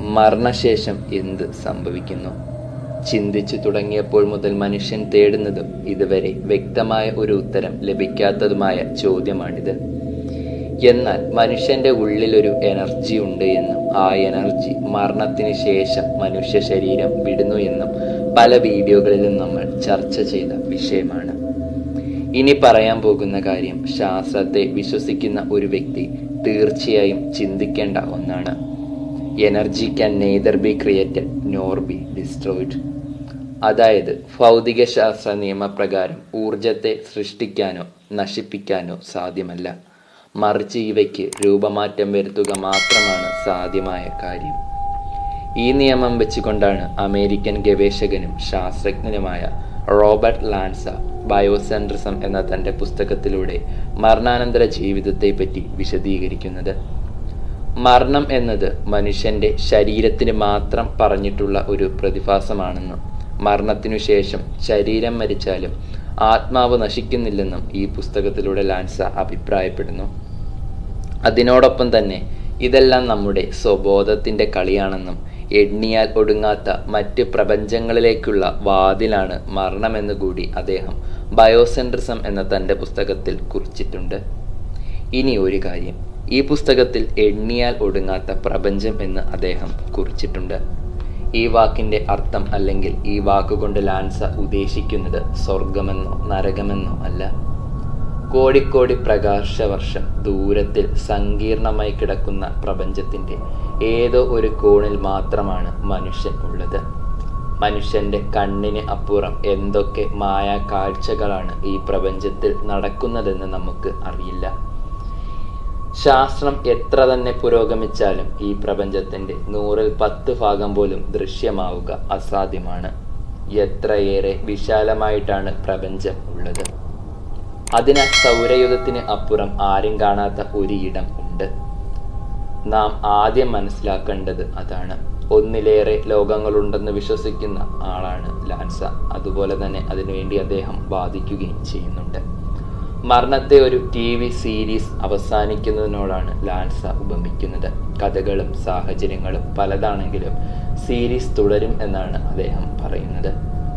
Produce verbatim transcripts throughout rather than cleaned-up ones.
മരണശേഷം എന്ത് സംഭവിക്കുന്നു? ചിന്തിച്ചു തുടങ്ങിയപ്പോൾ മുതൽ മനുഷ്യൻ തേടുന്നതും ഇതുവരെ വ്യക്തമായ ഒരു ഉത്തരം ലഭിക്കാത്തതുമായ ചോദ്യമാണിത്. എന്നാൽ മനുഷ്യന്റെ ഉള്ളിലൊരു എനർജി ഉണ്ട് എന്നും ആ എനർജി മരണത്തിന് ശേഷം മനുഷ്യ ശരീരം വിടുന്നു എന്നും പല വീഡിയോകളിലും നമ്മൾ ചർച്ച ചെയ്ത വിഷയമാണ്. ഇനി പറയാൻ പോകുന്ന കാര്യം ശാസ്ത്രത്തെ വിശ്വസിക്കുന്ന ഒരു വ്യക്തി തീർച്ചയായും ചിന്തിക്കേണ്ട ഒന്നാണ്. Energy can neither be created nor be destroyed. അതായത് ഭൗതിക ശാസ്ത്ര നിയമപ്രകാരം ഊർജത്തെ സൃഷ്ടിക്കാനോ നശിപ്പിക്കാനോ സാധ്യമല്ല, മറിച്ച് ഇവയ്ക്ക് രൂപമാറ്റം വരുത്തുക മാത്രമാണ് സാധ്യമായ കാര്യം. ഈ നിയമം വെച്ചുകൊണ്ടാണ് അമേരിക്കൻ ഗവേഷകനും ശാസ്ത്രജ്ഞനുമായ റോബർട്ട് ലാൻസ ബയോസെൻട്രിസം എന്ന തൻ്റെ പുസ്തകത്തിലൂടെ മരണാനന്തര ജീവിതത്തെപ്പറ്റി വിശദീകരിക്കുന്നത്. മരണം എന്നത് മനുഷ്യന്റെ ശരീരത്തിന് മാത്രം പറഞ്ഞിട്ടുള്ള ഒരു പ്രതിഭാസമാണെന്നും മരണത്തിനു ശേഷം ശരീരം മരിച്ചാലും ആത്മാവ് നശിക്കുന്നില്ലെന്നും ഈ പുസ്തകത്തിലൂടെ ലാൻസ അഭിപ്രായപ്പെടുന്നു. അതിനോടൊപ്പം തന്നെ ഇതെല്ലാം നമ്മുടെ സ്വബോധത്തിന്റെ കളിയാണെന്നും എണ്ണിയാൽ ഒടുങ്ങാത്ത മറ്റ് പ്രപഞ്ചങ്ങളിലേക്കുള്ള വാതിലാണ് മരണമെന്ന് കൂടി അദ്ദേഹം ബയോസെൻട്രിസം എന്ന തൻ്റെ പുസ്തകത്തിൽ കുറിച്ചിട്ടുണ്ട്. ഇനി ഒരു കാര്യം, ഈ പുസ്തകത്തിൽ എണ്ണിയാൽ ഒടുങ്ങാത്ത പ്രപഞ്ചം എന്ന് അദ്ദേഹം കുറിച്ചിട്ടുണ്ട്. ഈ വാക്കിന്റെ അർത്ഥം അല്ലെങ്കിൽ ഈ വാക്കുകൊണ്ട് ലാൻസ ഉദ്ദേശിക്കുന്നത് സ്വർഗമെന്നോ നരകമെന്നോ അല്ല. കോടിക്കോടി പ്രകാശവർഷം ദൂരത്തിൽ സങ്കീർണമായി കിടക്കുന്ന പ്രപഞ്ചത്തിന്റെ ഏതോ ഒരു കോണിൽ മാത്രമാണ് മനുഷ്യൻ ഉള്ളത്. മനുഷ്യന്റെ കണ്ണിന് അപ്പുറം എന്തൊക്കെ മായാ കാഴ്ചകളാണ് ഈ പ്രപഞ്ചത്തിൽ നടക്കുന്നതെന്ന് നമുക്ക് അറിയില്ല. ശാസ്ത്രം എത്ര തന്നെ പുരോഗമിച്ചാലും ഈ പ്രപഞ്ചത്തിന്റെ നൂറിൽ പത്ത് ഭാഗം പോലും ദൃശ്യമാവുക അസാധ്യമാണ്. എത്രയേറെ വിശാലമായിട്ടാണ് പ്രപഞ്ചം ഉള്ളത്. അതിനാൽ സൗരയുധത്തിന് അപ്പുറം ആരും കാണാത്ത ഒരു ഇടം ഉണ്ട്. നാം ആദ്യം മനസ്സിലാക്കേണ്ടത് അതാണ്. ഒന്നിലേറെ ലോകങ്ങളുണ്ടെന്ന് വിശ്വസിക്കുന്ന ആളാണ് ലാൻസ. അതുപോലെ തന്നെ അതിനുവേണ്ടി അദ്ദേഹം വാദിക്കുകയും ചെയ്യുന്നുണ്ട്. മരണത്തെ ഒരു ടി വി സീരീസ് അവസാനിക്കുന്നതിനോടാണ് ലാൻസ ഉപമിക്കുന്നത്. കഥകളും സാഹചര്യങ്ങളും പലതാണെങ്കിലും സീരീസ് തുടരും എന്നാണ് അദ്ദേഹം പറയുന്നത്.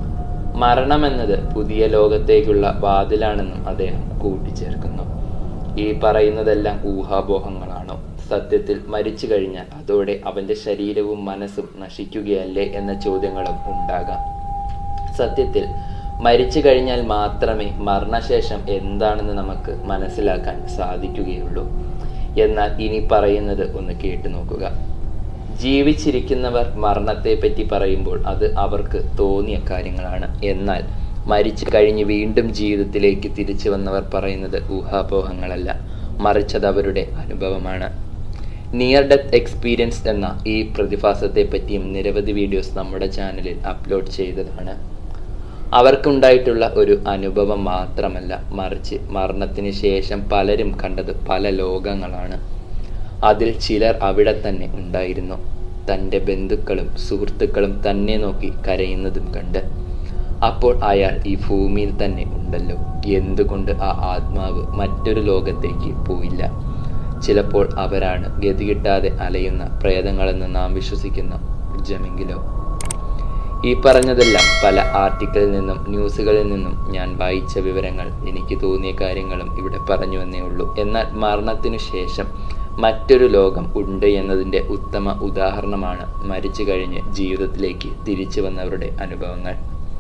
മരണം എന്നത് പുതിയ ലോകത്തേക്കുള്ള വാതിലാണെന്നും അദ്ദേഹം കൂട്ടിച്ചേർക്കുന്നു. ഈ പറയുന്നതെല്ലാം ഊഹാപോഹങ്ങളാണോ? സത്യത്തിൽ മരിച്ചു കഴിഞ്ഞാൽ അതോടെ അവന്റെ ശരീരവും മനസ്സും നശിക്കുകയല്ലേ എന്ന ചോദ്യങ്ങളും ഉണ്ടാകാം. സത്യത്തിൽ മരിച്ചു കഴിഞ്ഞാൽ മാത്രമേ മരണശേഷം എന്താണെന്ന് നമുക്ക് മനസ്സിലാക്കാൻ സാധിക്കുകയുള്ളൂ. എന്നാൽ ഇനി പറയുന്നത് ഒന്ന് കേട്ടു നോക്കുക. ജീവിച്ചിരിക്കുന്നവർ മരണത്തെ പറ്റി പറയുമ്പോൾ അത് അവർക്ക് തോന്നിയ കാര്യങ്ങളാണ്. എന്നാൽ മരിച്ചു കഴിഞ്ഞ് വീണ്ടും ജീവിതത്തിലേക്ക് തിരിച്ചു വന്നവർ പറയുന്നത് ഊഹാപോഹങ്ങളല്ല, മറിച്ചത് അവരുടെ അനുഭവമാണ്. നിയർ ഡെത്ത് എക്സ്പീരിയൻസ് എന്ന ഈ പ്രതിഭാസത്തെ പറ്റിയും നിരവധി വീഡിയോസ് നമ്മുടെ ചാനലിൽ അപ്ലോഡ് ചെയ്തതാണ്. അവർക്കുണ്ടായിട്ടുള്ള ഒരു അനുഭവം മാത്രമല്ല, മറിച്ച് മരണത്തിന് ശേഷം പലരും കണ്ടത് പല ലോകങ്ങളാണ്. അതിൽ ചിലർ അവിടെ തന്നെ ഉണ്ടായിരുന്നു. തൻ്റെ ബന്ധുക്കളും സുഹൃത്തുക്കളും തന്നെ നോക്കി കരയുന്നതും കണ്ട്. അപ്പോൾ അയാൾ ഈ ഭൂമിയിൽ തന്നെ ഉണ്ടല്ലോ, എന്തുകൊണ്ട് ആ ആത്മാവ് മറ്റൊരു ലോകത്തേക്ക് പോയില്ല? ചിലപ്പോൾ അവരാണ് ഗതികിട്ടാതെ അലയുന്ന പ്രേതങ്ങളെന്ന് നാം വിശ്വസിക്കുന്ന ഊർജമെങ്കിലോ? ഈ പറഞ്ഞതെല്ലാം പല ആർട്ടിക്കിളിൽ നിന്നും ന്യൂസുകളിൽ നിന്നും ഞാൻ വായിച്ച വിവരങ്ങൾ, എനിക്ക് തോന്നിയ കാര്യങ്ങളും ഇവിടെ പറഞ്ഞു എന്നേ ഉള്ളൂ. എന്നാൽ മരണത്തിനു ശേഷം മറ്റൊരു ലോകം ഉണ്ട് എന്നതിൻ്റെ ഉത്തമ ഉദാഹരണമാണ് മരിച്ചു കഴിഞ്ഞ് ജീവിതത്തിലേക്ക് തിരിച്ചു വന്നവരുടെ അനുഭവങ്ങൾ.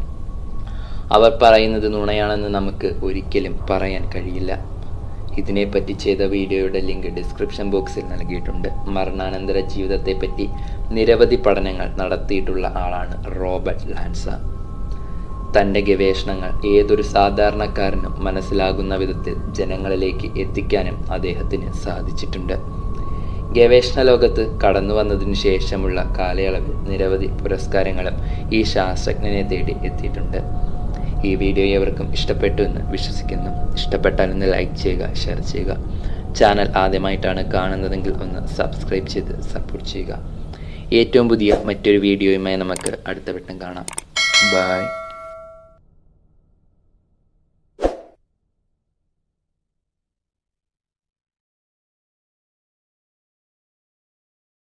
അവർ പറയുന്നത് നുണയാണെന്ന് നമുക്ക് ഒരിക്കലും പറയാൻ കഴിയില്ല. ഇതിനെപ്പറ്റി ചെയ്ത വീഡിയോയുടെ ലിങ്ക് ഡിസ്ക്രിപ്ഷൻ ബോക്സിൽ നൽകിയിട്ടുണ്ട്. മരണാനന്തര ജീവിതത്തെപ്പറ്റി നിരവധി പഠനങ്ങൾ നടത്തിയിട്ടുള്ള ആളാണ് റോബർട്ട് ലാൻസ. തൻ്റെ ഗവേഷണങ്ങൾ ഏതൊരു സാധാരണക്കാരനും മനസ്സിലാകുന്ന വിധത്തിൽ ജനങ്ങളിലേക്ക് എത്തിക്കാനും അദ്ദേഹത്തിന് സാധിച്ചിട്ടുണ്ട്. ഗവേഷണ ലോകത്ത് കടന്നു വന്നതിനു ശേഷമുള്ള കാലയളവിൽ നിരവധി പുരസ്കാരങ്ങളും ഈ ശാസ്ത്രജ്ഞനെ തേടി എത്തിയിട്ടുണ്ട്. ഈ വീഡിയോ ഏവർക്കും ഇഷ്ടപ്പെട്ടു എന്ന് വിശ്വസിക്കുന്നു. ഇഷ്ടപ്പെട്ടാൽ ഒന്ന് ലൈക്ക് ചെയ്യുക, ഷെയർ ചെയ്യുക. ചാനൽ ആദ്യമായിട്ടാണ് കാണുന്നതെങ്കിൽ ഒന്ന് സബ്സ്ക്രൈബ് ചെയ്ത് സപ്പോർട്ട് ചെയ്യുക. ഏറ്റവും പുതിയ മറ്റൊരു വീഡിയോയുമായി നമുക്ക് അടുത്ത വട്ടം കാണാം. ബൈ.